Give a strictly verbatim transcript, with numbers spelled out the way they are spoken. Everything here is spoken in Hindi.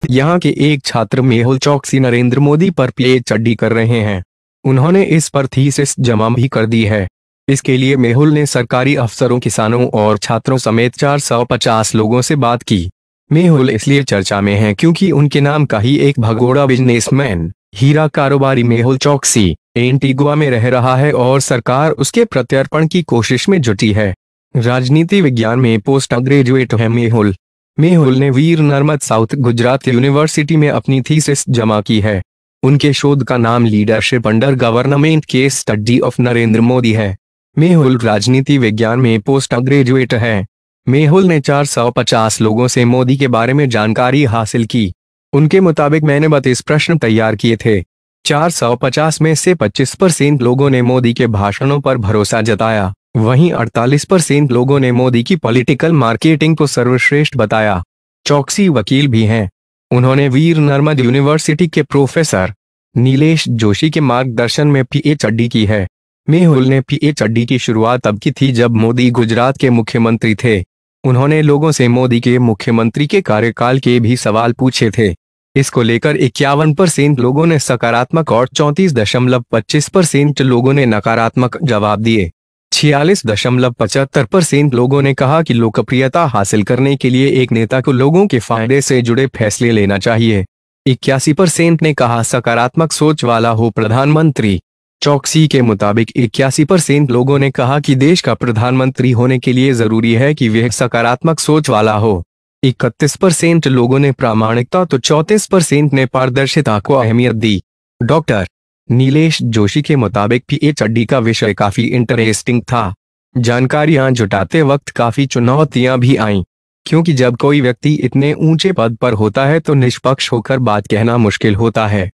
यहाँ के एक छात्र मेहुल चौकसी नरेंद्र मोदी पर पीएचडी कर रहे हैं। उन्होंने इस पर थीसिस जमा भी कर दी है। इसके लिए मेहुल ने सरकारी अफसरों, किसानों और छात्रों समेत चार सौ पचास लोगों से बात की। मेहुल इसलिए चर्चा में हैं क्योंकि उनके नाम का ही एक भगोड़ा बिजनेसमैन, हीरा कारोबारी मेहुल चौकसी एंटीगुआ में रह रहा है और सरकार उसके प्रत्यर्पण की कोशिश में जुटी है। राजनीति विज्ञान में पोस्ट ग्रेजुएट है मेहुल। मेहुल ने वीर नर्मद साउथ गुजरात यूनिवर्सिटी में अपनी थीसिस जमा की है। उनके शोध का नाम लीडरशिप अंडर गवर्नमेंट के स्टडी ऑफ नरेंद्र मोदी है। मेहुल राजनीति विज्ञान में पोस्ट ग्रेजुएट है। मेहुल ने चार सौ पचास लोगों से मोदी के बारे में जानकारी हासिल की। उनके मुताबिक मैंने बत्तीस प्रश्न तैयार किए थे। चार सौ पचास में से पच्चीस परसेंट लोगों ने मोदी के भाषणों पर भरोसा जताया, वहीं अड़तालीस परसेंट लोगों ने मोदी की पॉलिटिकल मार्केटिंग को सर्वश्रेष्ठ बताया। चौकसी वकील भी हैं। उन्होंने वीर नर्मद यूनिवर्सिटी के प्रोफेसर नीलेश जोशी के मार्गदर्शन में पीएचडी की है। मेहुल ने पीएचडी की शुरुआत तब की थी जब मोदी गुजरात के मुख्यमंत्री थे। उन्होंने लोगों से मोदी के मुख्यमंत्री के कार्यकाल के भी सवाल पूछे थे। इसको लेकर इक्यावन परसेंट लोगों ने सकारात्मक और चौंतीस दशमलव पच्चीस परसेंट लोगों ने नकारात्मक जवाब दिए। छियालीस दशमलव पचहत्तर परसेंट लोगों ने कहा कि लोकप्रियता हासिल करने के लिए एक नेता को लोगों के फायदे से जुड़े फैसले लेना चाहिए। इक्यासी परसेंट ने कहा सकारात्मक सोच वाला हो प्रधानमंत्री। चौकसी के मुताबिक इक्यासी परसेंट लोगों ने कहा कि देश का प्रधानमंत्री होने के लिए जरूरी है कि वह सकारात्मक सोच वाला हो। इकतीस परसेंट लोगों ने प्रामाणिकता तो चौंतीस परसेंट ने पारदर्शिता को अहमियत दी। डॉक्टर नीलेश जोशी के मुताबिक पीएचडी का विषय काफी इंटरेस्टिंग था। जानकारियां जुटाते वक्त काफी चुनौतियां भी आईं, क्योंकि जब कोई व्यक्ति इतने ऊंचे पद पर होता है तो निष्पक्ष होकर बात कहना मुश्किल होता है।